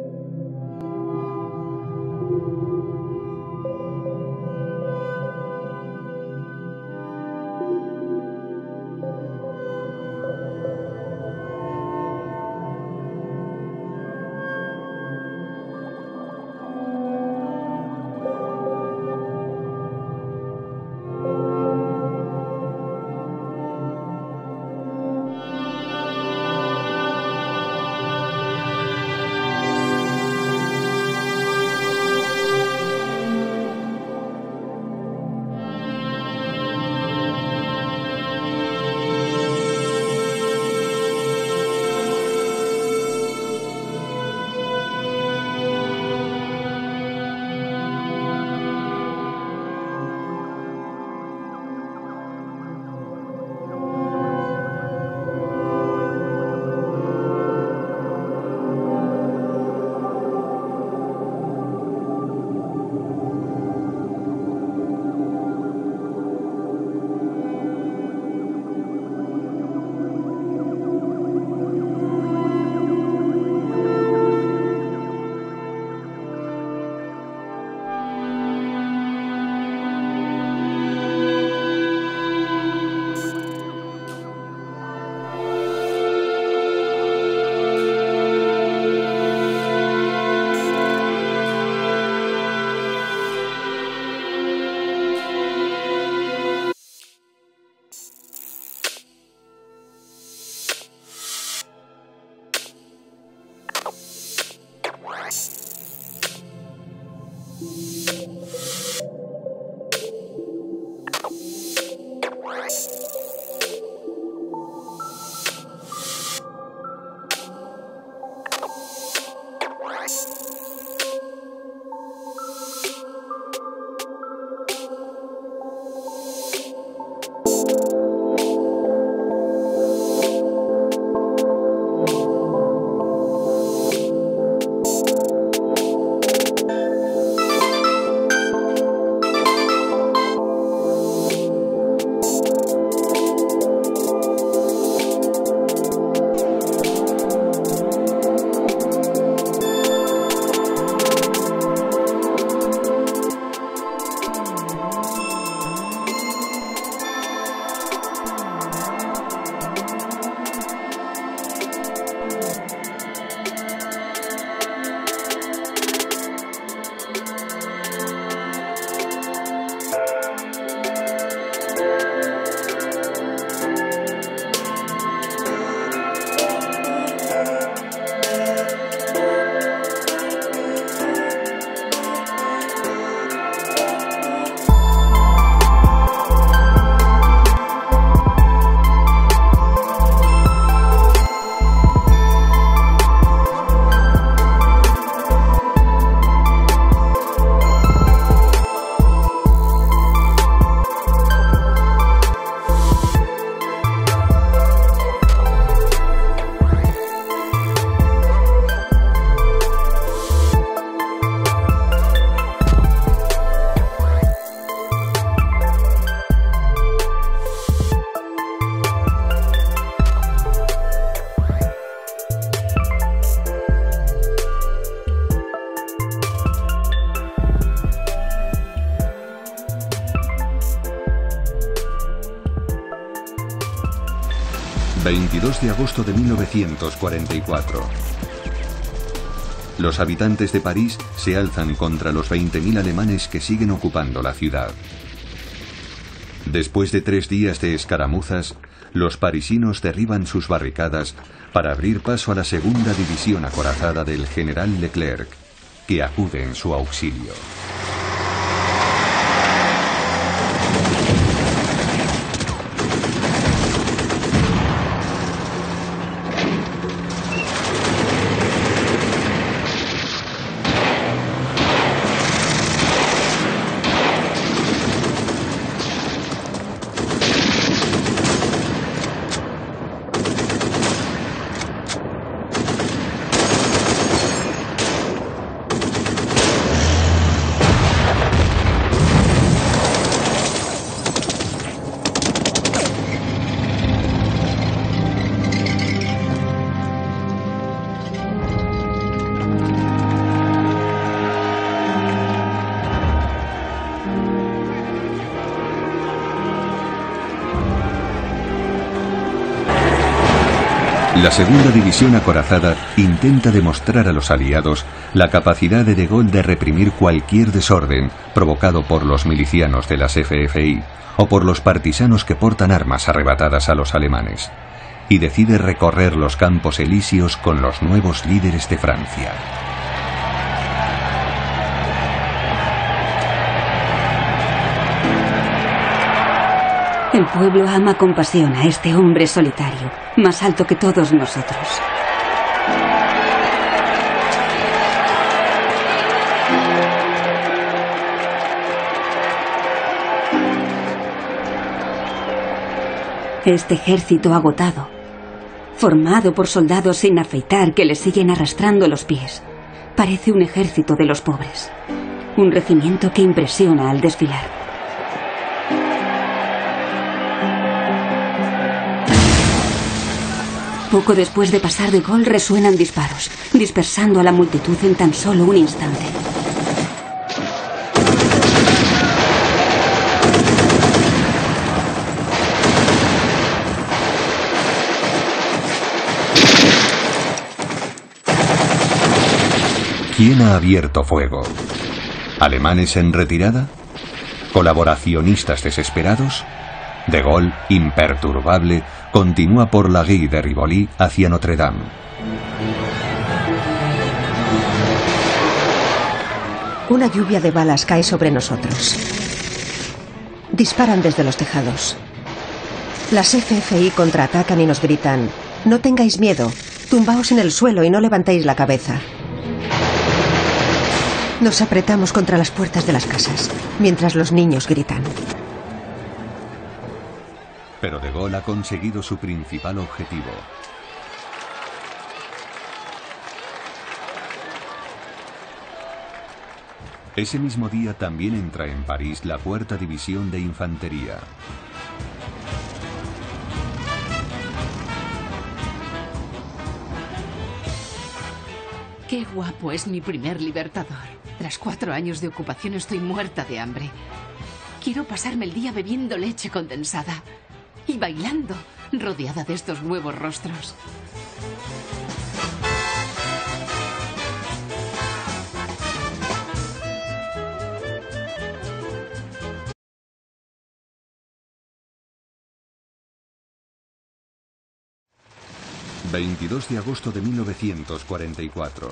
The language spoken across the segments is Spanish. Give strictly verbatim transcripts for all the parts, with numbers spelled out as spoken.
veintidós de agosto de mil novecientos cuarenta y cuatro. Los habitantes de París se alzan contra los veinte mil alemanes que siguen ocupando la ciudad. Después de tres días de escaramuzas, los parisinos derriban sus barricadas para abrir paso a la segunda división acorazada del general Leclerc, que acude en su auxilio. La segunda división acorazada intenta demostrar a los aliados la capacidad de De Gaulle de reprimir cualquier desorden provocado por los milicianos de las F F I o por los partisanos que portan armas arrebatadas a los alemanes, y decide recorrer los campos elíseos con los nuevos líderes de Francia. El pueblo ama con pasión a este hombre solitario, más alto que todos nosotros. Este ejército agotado, formado por soldados sin afeitar que le siguen arrastrando los pies, parece un ejército de los pobres. Un regimiento que impresiona al desfilar. Poco después de pasar De Gaulle resuenan disparos, dispersando a la multitud en tan solo un instante. ¿Quién ha abierto fuego? ¿Alemanes en retirada? ¿Colaboracionistas desesperados? De Gaulle, imperturbable, continúa por la Gué de Rivoli hacia Notre Dame. Una lluvia de balas cae sobre nosotros. Disparan desde los tejados. Las F F I contraatacan y nos gritan: no tengáis miedo, tumbaos en el suelo y no levantéis la cabeza. Nos apretamos contra las puertas de las casas, mientras los niños gritan. Pero De Gaulle ha conseguido su principal objetivo. Ese mismo día también entra en París la cuarta división de infantería. Qué guapo es mi primer libertador. Tras cuatro años de ocupación estoy muerta de hambre. Quiero pasarme el día bebiendo leche condensada y bailando, rodeada de estos nuevos rostros. veintidós de agosto de mil novecientos cuarenta y cuatro.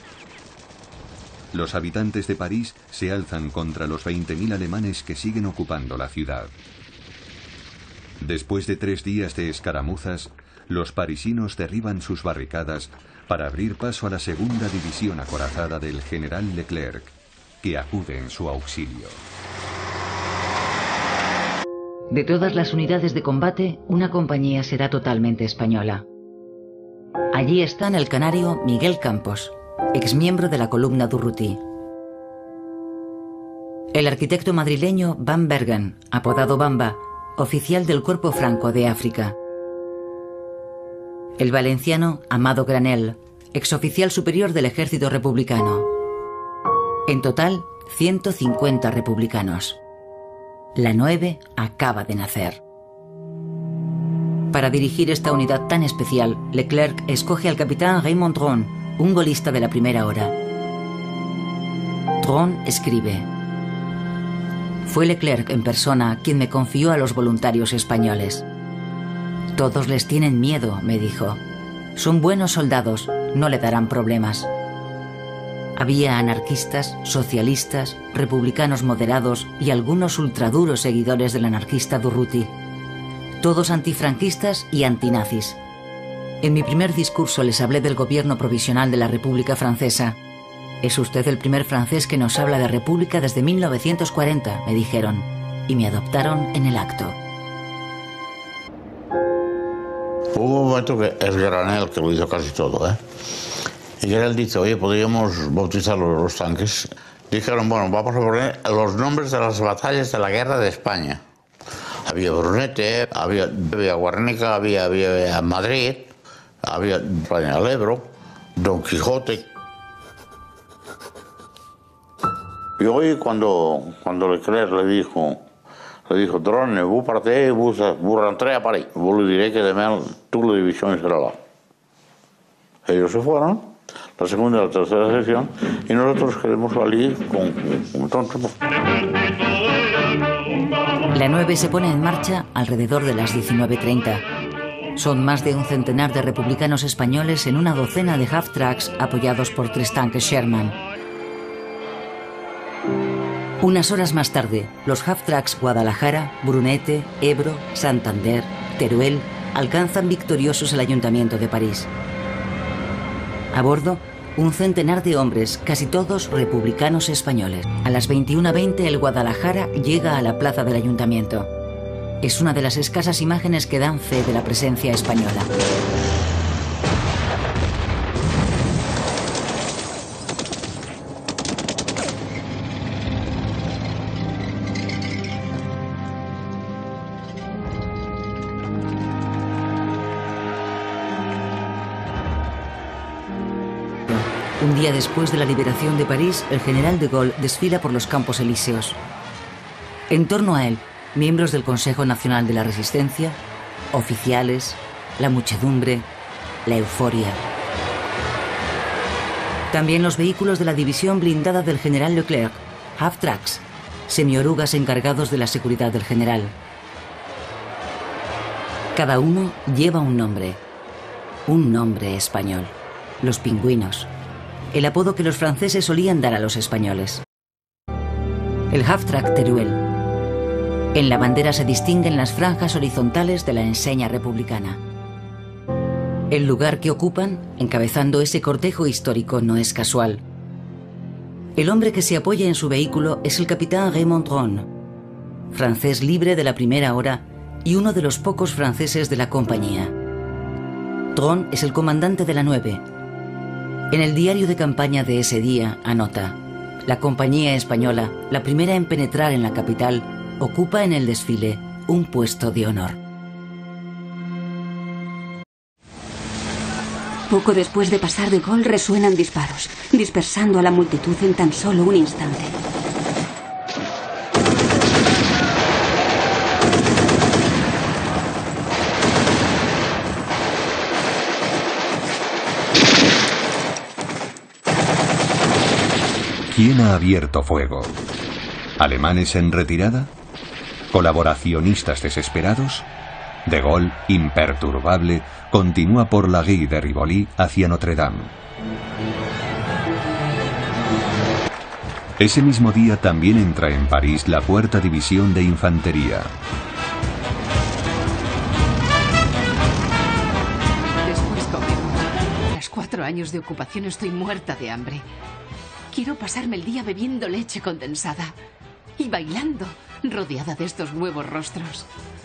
Los habitantes de París se alzan contra los veinte mil alemanes que siguen ocupando la ciudad. Después de tres días de escaramuzas, los parisinos derriban sus barricadas para abrir paso a la segunda división acorazada del general Leclerc, que acude en su auxilio. De todas las unidades de combate, una compañía será totalmente española. Allí están el canario Miguel Campos, exmiembro de la columna Durruti. El arquitecto madrileño Van Bergen, apodado Bamba, oficial del Cuerpo Franco de África. El valenciano Amado Granel, exoficial superior del ejército republicano. En total, ciento cincuenta republicanos. La nueve acaba de nacer. Para dirigir esta unidad tan especial, Leclerc escoge al capitán Raymond Dron, un golista de la primera hora. Dron escribe: fue Leclerc en persona quien me confió a los voluntarios españoles. Todos les tienen miedo, me dijo. Son buenos soldados, no le darán problemas. Había anarquistas, socialistas, republicanos moderados y algunos ultraduros seguidores del anarquista Durruti. Todos antifranquistas y antinazis. En mi primer discurso les hablé del gobierno provisional de la República Francesa. Es usted el primer francés que nos habla de república desde mil novecientos cuarenta, me dijeron, y me adoptaron en el acto. Hubo un momento que es Granel, que lo hizo casi todo, ¿eh? Y Granel dice, oye, podríamos bautizar los, los tanques. Dijeron, bueno, vamos a poner los nombres de las batallas de la guerra de España. Había Brunete, había, había Guernica, había, había Madrid, había España del Ebro, Don Quijote. Y hoy cuando, cuando Leclerc le dijo, le dijo, Drone, vous partez, vous, vous rentrez à Paris. Vous lui direz que demain toute la división sera là. Ellos se fueron, la segunda y la tercera sección, y nosotros quedamos allí con, con tontos. La nueve se pone en marcha alrededor de las diecinueve treinta. Son más de un centenar de republicanos españoles en una docena de half-tracks apoyados por tres tanques Sherman. Unas horas más tarde, los half-tracks Guadalajara, Brunete, Ebro, Santander, Teruel alcanzan victoriosos el Ayuntamiento de París. A bordo, un centenar de hombres, casi todos republicanos españoles. A las veintiuna veinte el Guadalajara llega a la plaza del Ayuntamiento. Es una de las escasas imágenes que dan fe de la presencia española. Un día después de la liberación de París, el general de Gaulle desfila por los Campos Elíseos. En torno a él, miembros del Consejo Nacional de la Resistencia, oficiales, la muchedumbre, la euforia. También los vehículos de la división blindada del general Leclerc, half-tracks, semiorugas encargados de la seguridad del general. Cada uno lleva un nombre, un nombre español, los pingüinos, el apodo que los franceses solían dar a los españoles. El half-track Teruel. En la bandera se distinguen las franjas horizontales de la enseña republicana. El lugar que ocupan, encabezando ese cortejo histórico, no es casual. El hombre que se apoya en su vehículo es el capitán Raymond Dron, francés libre de la primera hora y uno de los pocos franceses de la compañía. Dron es el comandante de la nueve. En el diario de campaña de ese día anota: la compañía española, la primera en penetrar en la capital, ocupa en el desfile un puesto de honor. Poco después de pasar de Gaulle resuenan disparos, dispersando a la multitud en tan solo un instante. ¿Quién ha abierto fuego? ¿Alemanes en retirada? ¿Colaboracionistas desesperados? De Gaulle, imperturbable, continúa por la Guy de Rivoli hacia Notre Dame. Ese mismo día también entra en París la cuarta División de Infantería. Después comemos. Tras cuatro años de ocupación estoy muerta de hambre. Quiero pasarme el día bebiendo leche condensada y bailando, rodeada de estos nuevos rostros.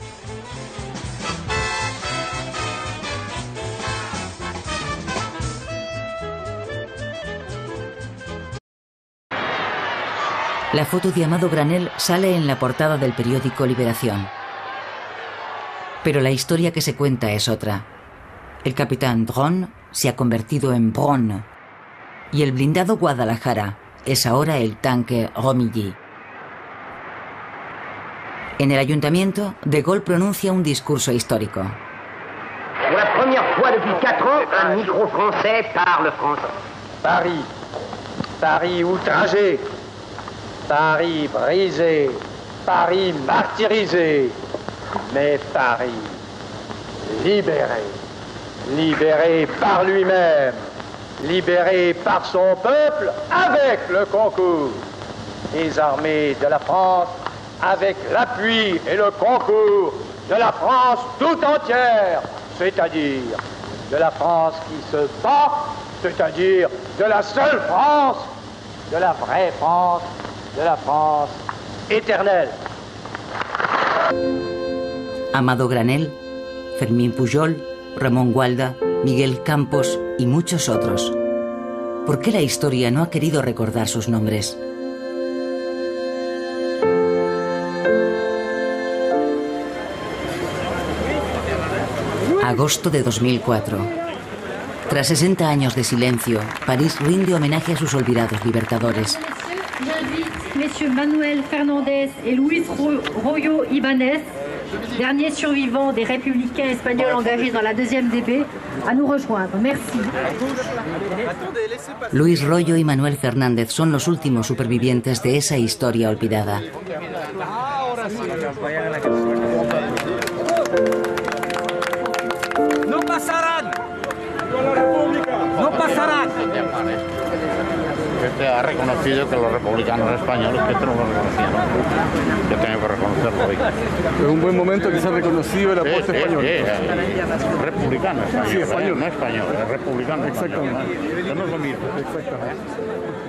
La foto de Amado Granell sale en la portada del periódico Liberación. Pero la historia que se cuenta es otra. El capitán Dron se ha convertido en Bron. Y el blindado Guadalajara es ahora el tanque Romilly. En el ayuntamiento, De Gaulle pronuncia un discurso histórico. Pour la première fois depuis quatre ans, un micro français parle français. Paris, Paris outragé, Paris brisé, Paris martyrisé, mais Paris libéré, libéré par lui-même, libéré par son peuple avec le concours des armées de la France, avec l'appui et le concours de la France tout entière, c'est-à-dire de la France qui se bat, c'est-à-dire de la seule France, de la vraie France, de la France éternelle. Amado Granell, Fermín Pujol, Ramón Gualda, Miguel Campos y muchos otros. ¿Por qué la historia no ha querido recordar sus nombres? Agosto de dos mil cuatro. Tras sesenta años de silencio, París rinde homenaje a sus olvidados libertadores. J'invite messieurs Manuel Fernández et Luis Royo Ibáñez dernier survivant des républicains espagnols engagés dans la deuxième D B, à nous rejoindre. Merci. Luis Royo y Manuel Fernández son los últimos supervivientes de esa historia olvidada. ¡No pasarán! ¡No pasarán! Este ha reconocido que los republicanos españoles, que esto no lo reconocían. Yo tengo que reconocerlo hoy. Es un buen momento que se ha reconocido el aporte sí, sí, español. Sí, sí, republicano español, sí, español. no español, es republicano. Exactamente. Español, ¿no? No es lo mismo. Exactamente.